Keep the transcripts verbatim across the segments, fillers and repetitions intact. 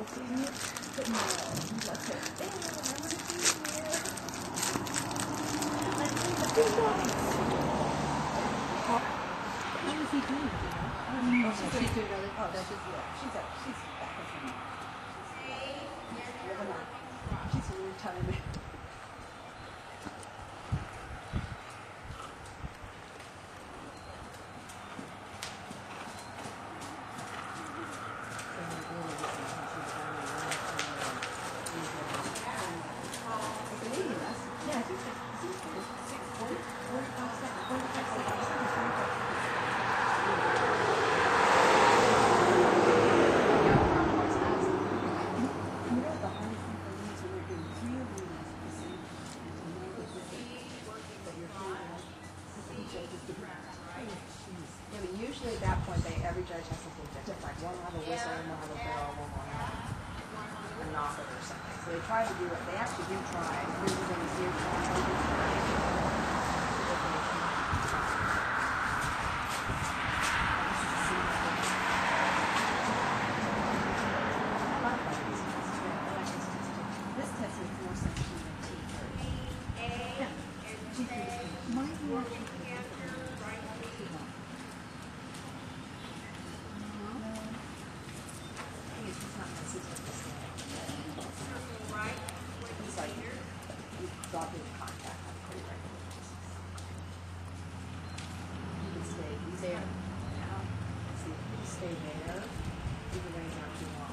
But no, he's like, hey, I'm going to be here. I think the big dogs. How is he doing? Oh, she's doing good. Oh, that's just, yeah. She's up. She's back with him. Never mind. She's a weird time. Usually at that point, they, every judge has something different. One will have a whistle, one will have a bell, one will have a knocker or something. So they try to do it. They actually do try. Everybody's here This test is more sensitive than T thirty. Yeah. T thirty. Mine will actually be drop his contact. You can stay, he's there now. See, if you stay there, even when he's not too long.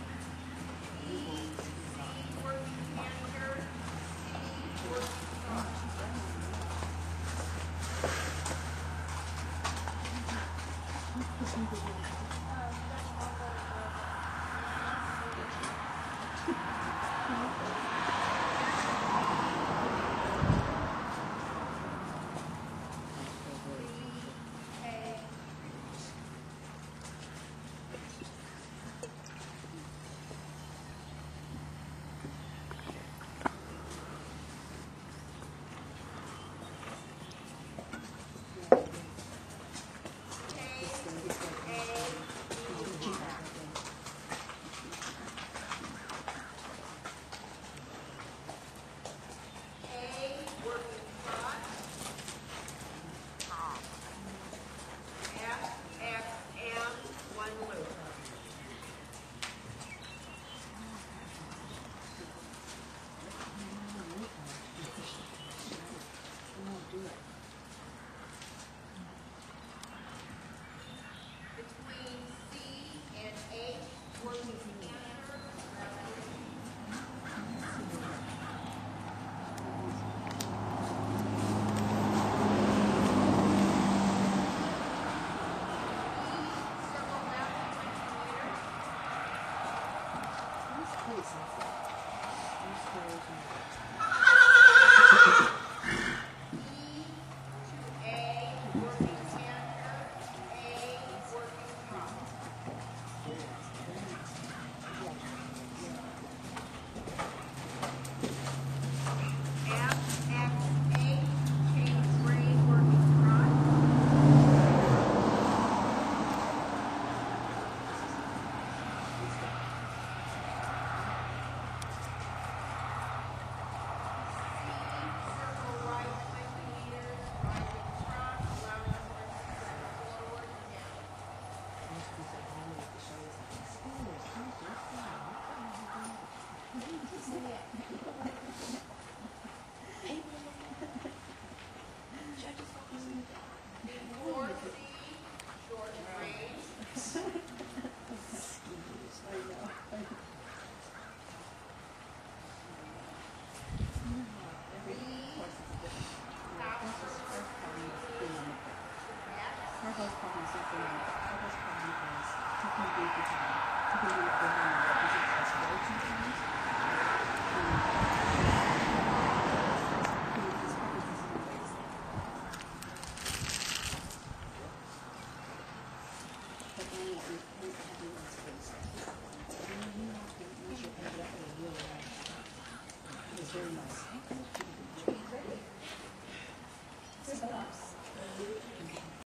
Very nice.